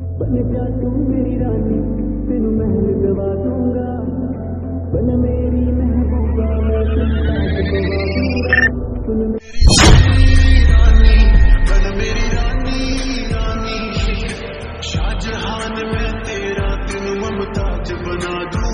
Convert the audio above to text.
बन जा तू मेरी रानी, तेनू महल दवा दूंगा। बन मेरी महबूबा, मैं तुझको दवा दूंगा। सुन मेरी रानी, बन मेरी रानी, रानी शाहजहान मैं तेरा, तेनू मुमताज बना दूं।